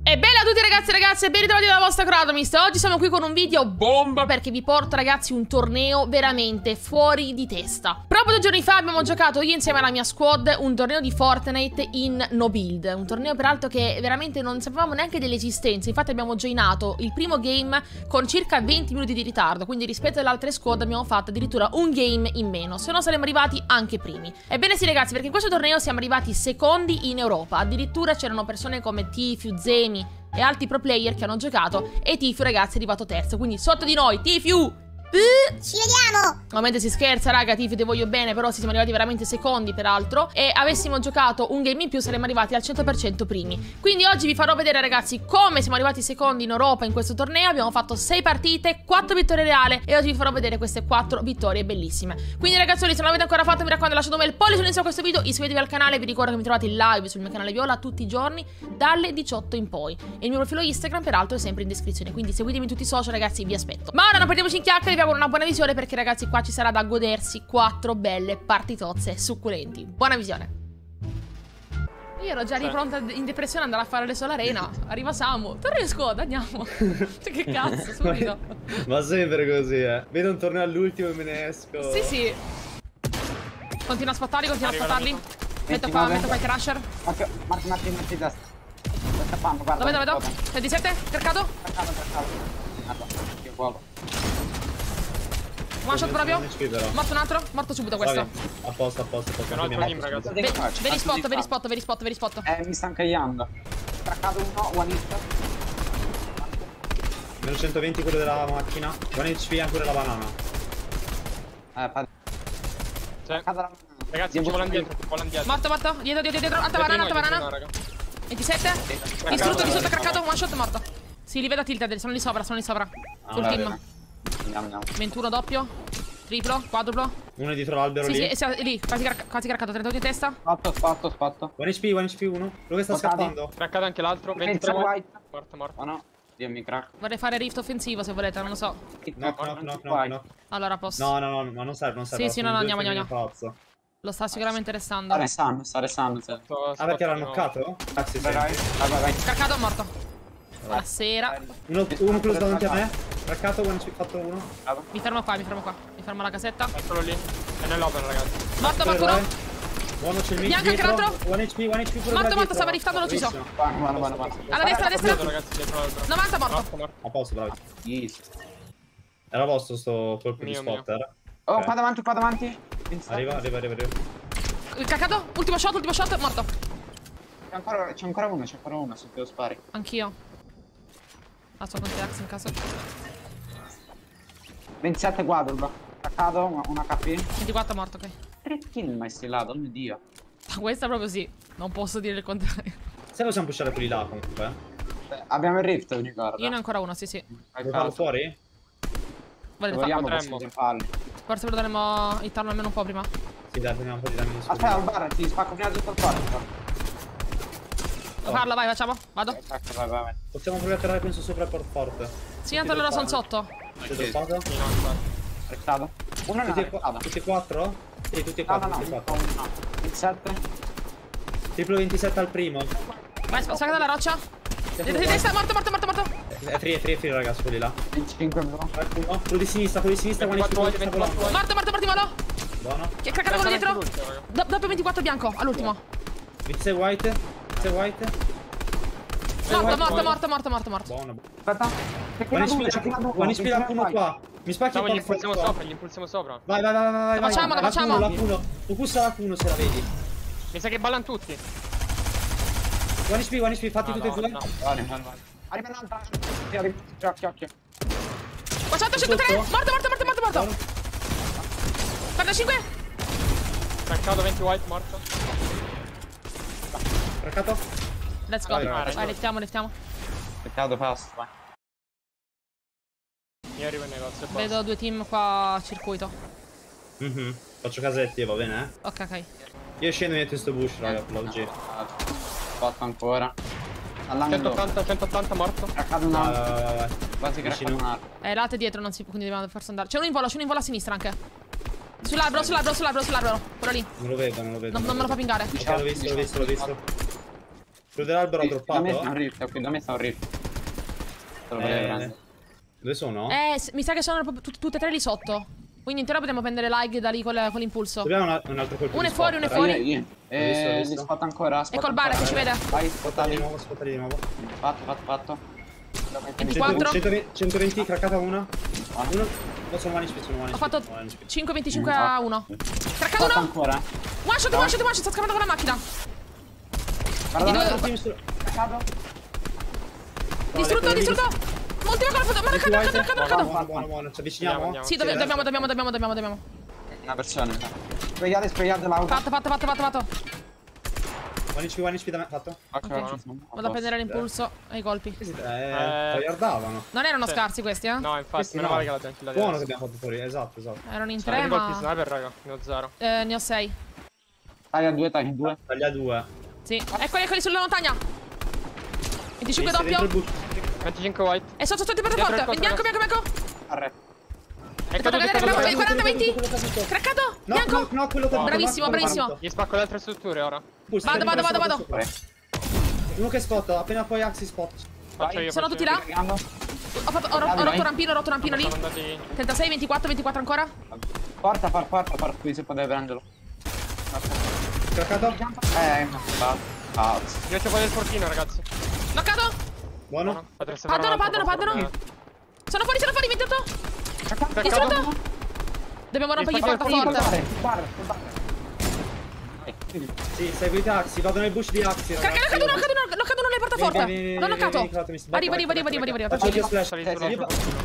E bella a tutti ragazzi e ragazze, ben ritrovati dalla vostra Kratomist. Oggi siamo qui con un video bomba perché vi porto ragazzi un torneo veramente fuori di testa. Proprio 2 giorni fa abbiamo giocato io insieme alla mia squad un torneo di Fortnite in no build. Un torneo peraltro che veramente non sapevamo neanche dell'esistenza. Infatti abbiamo joinato il primo game con circa 20 minuti di ritardo. Quindi rispetto alle altre squad abbiamo fatto addirittura un game in meno. Se no saremmo arrivati anche primi. Ebbene sì ragazzi, perché in questo torneo siamo arrivati secondi in Europa. Addirittura c'erano persone come Tifiu, Zemi e altri pro player che hanno giocato. E Tifiu ragazzi è arrivato terzo. Quindi sotto di noi Tifiu, ci vediamo! ovviamente si scherza raga, Tifiu ti voglio bene. Però siamo arrivati veramente secondi peraltro. E avessimo giocato un game in più saremmo arrivati al 100% primi. Quindi oggi vi farò vedere ragazzi come siamo arrivati secondi in Europa in questo torneo. Abbiamo fatto 6 partite, 4 vittorie reali. E oggi vi farò vedere queste 4 vittorie bellissime. Quindi ragazzoli, se non l'avete ancora fatto mi raccomando lasciate un bel pollice in su a questo video. Iscrivetevi al canale, vi ricordo che mi trovate in live sul mio canale Viola tutti i giorni dalle 18 in poi. E il mio profilo Instagram peraltro è sempre in descrizione. Quindi seguitemi tutti i social ragazzi, vi aspetto. Ma ora non perdiamoci in chiacchiere, vi auguro una buona visione perché ragazzi qua ci sarà da godersi 4 belle partitozze succulenti. Buona visione. Io ero già lì pronta in depressione ad andare a fare le solo arena. Arriva Samu, torna in squad, andiamo. Che cazzo, subito. Ma sempre così, Vedo un torneo all'ultimo e me ne esco. Sì, sì. Continua a spottarli, continua a spottarli. Metto qua il crusher. Marti destra. Sto scappando, guarda. Lo vedo. 27, cercato. Che vuovo. One shot proprio. Morto un altro. Morto subito questo. A posto. Veri spot. Mi sta incagliando. Traccato uno, one hit. Meno 120 quello della macchina. One HP ancora la banana. Ragazzi, ci volano dietro, Morto. Dietro. Alta banana. 27. Distrutto di sotto, craccato. One shot, morto. Sì, li vedo a tilted, sono lì sopra. Full team. Andiamo. 21 doppio. Triplo, quadruplo. Uno è dietro l'albero lì. Sì, è lì, quasi craccato, 38 in testa. Spotto. One HP uno. Quello che sta scappando. Craccato anche l'altro. 23 white. Morto. Oh no, Dio mi crack. Vorrei fare rift offensivo se volete, non lo so. No. Allora posso. No, ma non serve. Sì, no, andiamo. Lo sta sicuramente restando. Sta restando. Ah, perché l'ha knoccato? Grazie, Vai. Scaricato, morto. Buonasera. Uno close davanti a me. Craccato, one HP, fatto uno. Mi fermo qua. Mi fermo alla casetta. Eccolo lì. È nell'open, ragazzi. Morto, uno. Buono, c'è il mid. Bianco anche dietro. l'altro. One HP pure Morto, stava riftando, l'ho ucciso. Buono. Alla destra. Dietro, ragazzi, dietro l'altro. 90, morto. A posto, bravi. Easy. Era vostro sto colpo di Mio. spotter? Oh, qua davanti. Arriva. Il caccato, ultimo shot, morto. C'è ancora uno, se te lo spari. Anch'io. Sto con T-Ax in caso. 27 quadruplo. Attaccato, una HP. 24 morto, ok. 3 kill mai stillato, oh mio dio. Ma questa proprio sì. Non posso dire il contrario. Se possiamo pushare quelli là comunque. Abbiamo il rift, mi ricordo. Io ne ho ancora uno, sì. Vuoi farlo fuori? Volete Vogliamo farlo. Forse potremmo hittarlo almeno un po' prima. Sì, dai, prendiamo un po' di danni. Aspetta, al bar, ti spacco prima tutto il cuore. Farlo, vai, facciamo. Vado. Vai. Possiamo provare a tirare penso sopra il port forte. Sì, tanto allora sono sotto. Siete spato? Restato. Uno ne ha. Tutti e 4? Sì, tutti e No, 4, tutti e 4. 27. Triplo 27 al primo. Vai, spacca dalla roccia. Di destra, morto. È free ragazzi, quelli là. 25 bro. Qualcuno? Quello di sinistra, 24, sta volando. Morto. Buono. Che è craccato quello dietro. Doppio 24 bianco, all'ultimo. 26 white. Morto. Buono. Aspetta. One HP la uno qua. Mi spacchi il Gli port impulsiamo forte. sopra, gli impulsiamo sopra. Vai. La facciamo. La Q1. Tu pussa la Q1 se la vedi. Mi sa che ballano tutti. One HP, fatti tutti e due. Arriva un'altra. Occhio. 453. Morto. 45. Craccato 20 white, morto. Craccato? Let's go. Vai, liftiamo. Peccato fast, vai. Io arrivo in negozio e basta. Vedo 2 team qua a circuito. Faccio casetti, va bene, Ok. Io scendo e metto sto bush, raga, per l'OG. Spot ancora. 180 morto. Craccato un altro. Vai. Quasi craccato un altro. Latte dietro non si può, quindi dobbiamo forse andare. C'è uno in volo a sinistra anche. Sull'albero. Quello lì. Non lo vedo. Non me lo fa pingare. Ok, l'ho visto. Quello dell'albero ha Da me sta un droppato? rift, ok, da me sta un rift. Te lo volevo prendere. Dove sono? Mi sa che sono proprio tutte e tre lì sotto. Quindi in teoria potremmo prendere lag da lì con l'impulso. Dobbiamo un altro colpo. Uno è di fuori, uno è spot, fuori. Io. Ho visto. Li spot ancora. E col bar, che ci vede. Vai, Spottali spottali. spottali di nuovo. Fatto. 24. 120, craccata una. Uno. No, sono one HP, sono one Ho HP. fatto sono one HP. 5-25 a 1. Craccato Fatto uno. ancora. One shot, sta scappando con la macchina. Guarda, Di due- Altro team su- Distrutto. Ultima colpo, ma raccato. Buono. Ci avviciniamo? Andiamo. Sì, dobbiamo. Una persona. Sprayate l'auto. Fatto. One HP da me, fatto. Vado a prendere l'impulso e i colpi. Tryhardavano. Non erano Sì. scarsi questi, eh? No, infatti, Questi meno no. male che la gente la Buono che abbiamo fatto fuori, esatto. Erano in 3 tre, colpi ma... sniper, raga. Ne ho 0. Ne ho 6. Taglia 2. Taglia 2. Sì. Eccoli sulla montagna. 25 Dentro il doppio. bush. 25 white. E sotto di Dietro il portaforte. controllo. Bianco. Arre. È Fatto cadere, caduto. bravo, 40-20. Craccato. Bianco. No, quello che Bravissimo. Gli spacco le altre strutture ora. Vado. Uno che spot, appena poi Axi spot. Faccio io. Sono tutti là? Ho rotto rampino lì. Sono andati... 36, 24 ancora. Porta, qui se potete prenderlo. Craccato? Cazzo. Io c'ho quello del fortino, ragazzi. Knoccato. Buono. Paddono. Sono fuori, 28. Craccato. Distrutto. Dobbiamo rompergli il portaforte. Bar. Sì, seguite Axi, vado nel bush di Axi. Craccato uno nel portaforte. L'ho knoccato. Arriva. Faccio io splash. Salito sull'altro fortino.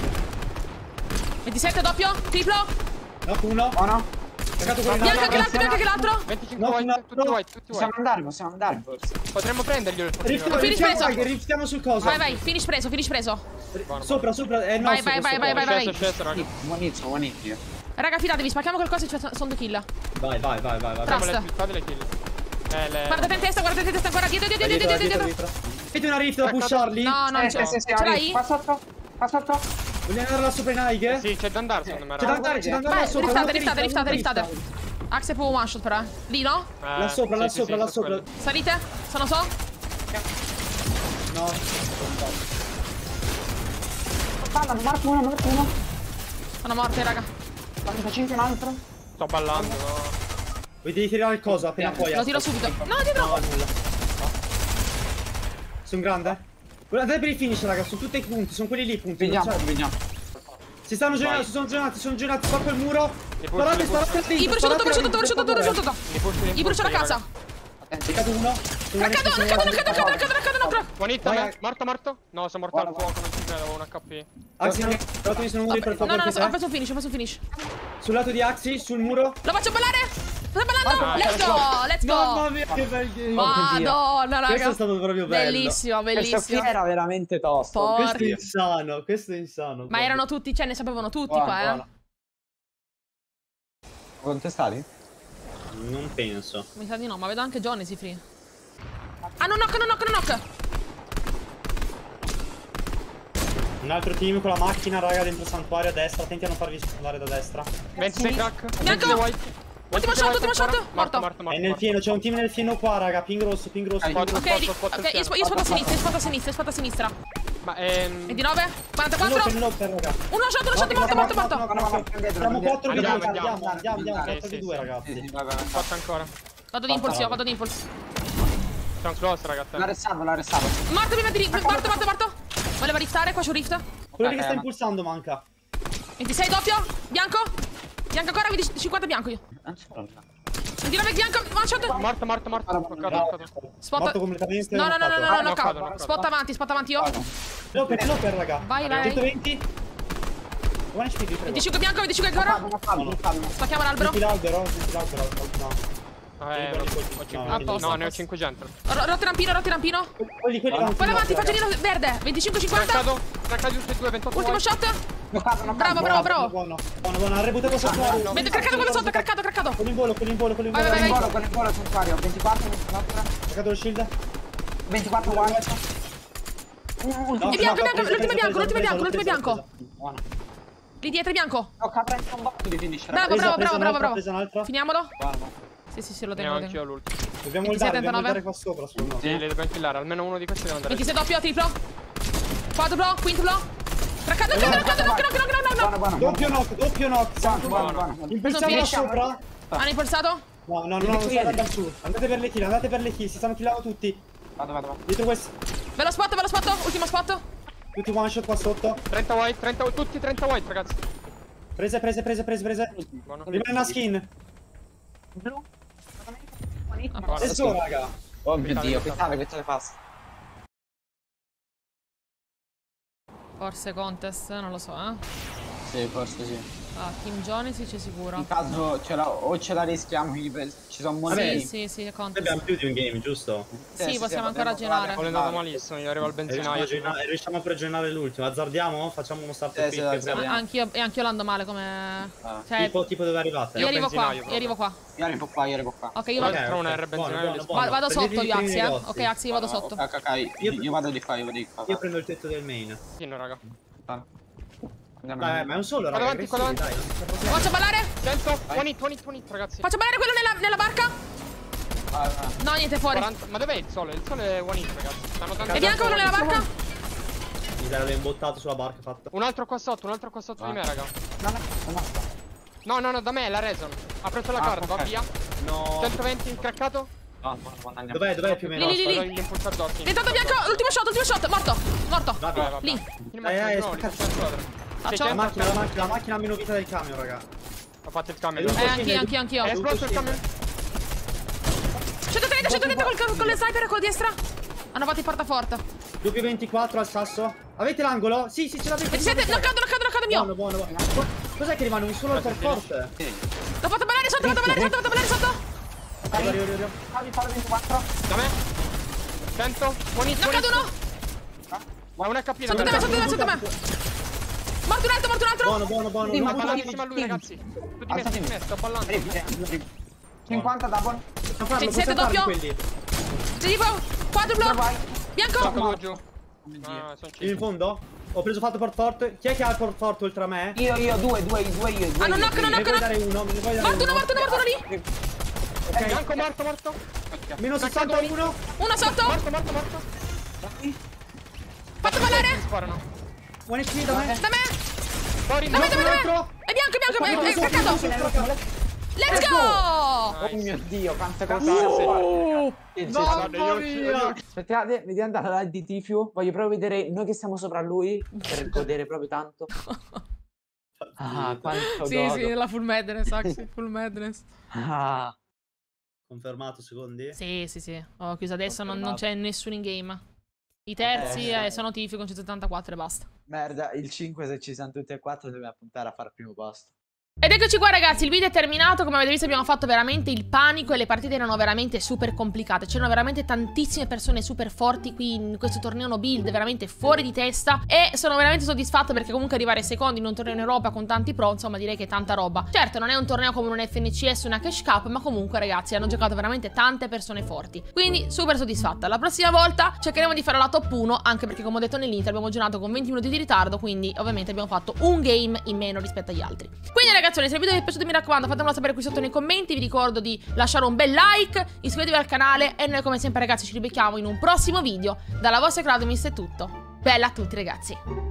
27 doppio. Triplo. No, uno. Buono. Craccato quello Bianco anche l'altro. 25 No, white, tutti white. Possiamo andare forse. Potremmo prendergli il fortino. Riftiamo sul coso. Vai, finish preso. Sopra, è il nostro. Vai. Sceso, raga. Buon inizio. Raga, fidatevi, spacchiamo qualcosa e sono 2 kill. Vai. Trust. Fate le kill. Guardate in testa ancora dietro. Vedi una rift da pusharli? No, non ce l'hai? Qua sotto. Vogliamo andare là sopra in high? Sì, c'è da andare secondo me, C'è da raga. andare Vai, là sopra. riftate. Axe può one shot però, eh. Lì, no? Là sopra. Salite? Sono so? No. Marco uno. Sono morte, raga. 45 un altro. Sto ballando, no. Vuoi devi tirare il coso appena puoi? Lo tiro subito. No, dietro. No, nulla. Sono grande? Guardate per il finish, raga, sono tutti i punti, sono quelli lì i punti. Vediamo. Si sono girati, spacco il muro. Sparate I brucio tutto. I brucio la casa. Cado uno. Raccato. One hit, Vai. morto? No, sono morto al fuoco, non ci credo, avevo un HP. Axi, però mi sono muri per No, favore. ho preso un finish. Sul lato di Axi, sul muro. Lo faccio ballare. Sta ballando. Let's Mamma go. mia, che bel game. Madonna, raga. Questo è stato proprio bello. Bellissimo. Questo qui era veramente tosto. Questo è insano. Ma erano tutti, cioè ne sapevano tutti qua, eh. Contestati? Non penso. Mi sa di no, ma vedo anche Johnny si free. Ah, no knock. Un altro team con la macchina, raga, dentro santuario a destra. Attenti a non farvi andare da destra. 26 crack. Bianco. 26 white. Ultimo shot. Morto. È nel pieno, c'è un team nel pieno qua, raga. Ping rosso. Ok, io spoto a sinistra. Ma 29, 44. Uno shot, morto. Siamo 4 Andiamo, 4 di 2, ragazzi. Faccio ancora. Vado di impulse. Sono close, ragazzi. L'ha restato. Morto prima di morto. Voleva riftare, qua c'è un rift. Quello che sta impulsando manca. 26 doppio, bianco ancora, 50 bianco io. 29 bianco, one shot. Morto. Toccato. Spot. Morto completamente. No, knoccato. Spot avanti io. Loper, raga. Vai. 120. 1 HP, 25 bianco, 25 ancora. Spacchiamo l'albero. L'albero. No, ne ho 500. Rotti rampino. Quelli Poi avanti, faccino verde. 25-50. Craccati tutti e due, 28 Ultimo white. shot. Bravo. Buono. Ha rebuttato sotto. Vedo craccato quello sotto, craccato. Con il volo. Vai. Con il volo santuario. 24. Craccato lo shield. 24 white. L'ultimo bianco. Lì dietro bianco. No, capra in un botto di finish. Bravo. Presa un'altra. Finiamolo. Sì, lo Ne ho tengo. anch'io l'ultimo. Dobbiamo 26, ultare, 39. qua sopra, secondo me. Sì, li dobbiamo killare. Almeno uno di questi deve andare. 26 doppio, triplo. Quadruplo, quintuplo. Traccado, no. Doppio knock. Buono. Impulsiamo da sopra. Hanno impulsato? No, non state andando su. Andate per le kill, si stanno killando tutti. Vado. Dietro questo. Bello spot, ultimo spot. Tutti one shot qua sotto. 30 white, tutti 30 white, ragazzi. Prese. Buono. Rimane una skin. Blu. Adesso, raga. Oh mio Dio, che passa? Forse contest, non lo so, Sì, forse sì. Ah, Team Johnny c'è sicuro. In caso o ce la rischiamo, ci sono molti. Sì, è contest. Abbiamo più di un game, giusto? Sì, possiamo ancora girare. Ho andato malissimo, io arrivo al benzinaio. Riusciamo a pregenare l'ultimo. Azzardiamo? Facciamo uno start Sì, pick. sì. Anch'io l'ando male come... Cioè, Tipo dove arrivate? io arrivo qua. Io arrivo qua. Ok, io vado, Tra un R benzinaio. vado sotto io, Axi, Ok, Axi, io vado sotto. Ok, io vado di qua, Io prendo il tetto del main. Sì, no, raga. Ma è un solo, raga. Vado avanti. Faccio ballare? 100, 20, ragazzi. Faccio ballare quello nella barca? No, niente, fuori. 40. Ma dov'è il sole? Il sole è one hit, ragazzi. Stanno tanto. E bianco quello nella barca? Mi sarà imbottato sulla barca fatta. Un altro qua sotto di me, raga. No, da me è la Reson. Ha preso la card, va via. No. 120 craccato. Dov'è più o meno? Lì. Vado gli impulsador. Diventato bianco, ultimo shot, morto. Va. Lì. Faccio. La macchina ha meno vita del camion, raga. Ho fatto il camion. Anch'io. È esploso il camion. 130 con le sniper e con la destra. Hanno fatto il portaforte. Doppio 24 al sasso. Avete l'angolo? Sì, ce l'avete. 27, knoccato mio. Buono. Cos'è che rimane? Un solo il forte? L'ho fatto ballare sotto. Arrivo. Da me. 100. Buoni. Knoccato uno. Ma un HP Sotto te me. Morto un altro. Buono. Sta ballandissimo a lui, ragazzi. Tutti me, sto ballando. 50 double. 27 doppio. Tipo, quadruplo. Bianco. Tocco giù. In fondo? Ho fatto port forte. Chi è che ha il port forte oltre a me? Io, due io. Ah, non knock. Me ne puoi dare uno? Morto uno lì. Bianco morto. Meno 61. Uno sotto. Morto. Fatto ballare. Sparano. Buon HP da me. Fuori. Da me. È bianco. È craccato. Let's go! Oh mio Dio, quante cose. Mamma mia! Aspettate, vediamo andare di Tifio. Voglio proprio vedere noi che siamo sopra lui per godere proprio tanto. Quanto Sì, la full madness, Axi, full madness. Confermato, secondi? Sì. Ho chiuso adesso, non c'è nessuno in game. I terzi sono Tifio con 174 e basta. Merda, il 5 se ci siamo tutti e 4 dobbiamo puntare a fare il primo posto. Ed eccoci qua ragazzi, il video è terminato. Come avete visto abbiamo fatto veramente il panico e le partite erano veramente super complicate. C'erano veramente tantissime persone super forti qui in questo torneo no build, veramente fuori di testa. E sono veramente soddisfatto perché comunque arrivare secondi in un torneo in Europa con tanti pro, insomma direi che è tanta roba. Certo non è un torneo come un FNCS o una Cash Cup, ma comunque ragazzi hanno giocato veramente tante persone forti. Quindi super soddisfatta. La prossima volta cercheremo di fare la top 1, anche perché come ho detto nell'intro abbiamo giocato con 20 minuti di ritardo, quindi ovviamente abbiamo fatto un game in meno rispetto agli altri. Quindi ragazzi, se il video vi è piaciuto mi raccomando fatemelo sapere qui sotto nei commenti. Vi ricordo di lasciare un bel like, iscrivetevi al canale e noi come sempre ragazzi ci ribecchiamo in un prossimo video. Dalla vostra Cloudmist è tutto. Bella a tutti ragazzi.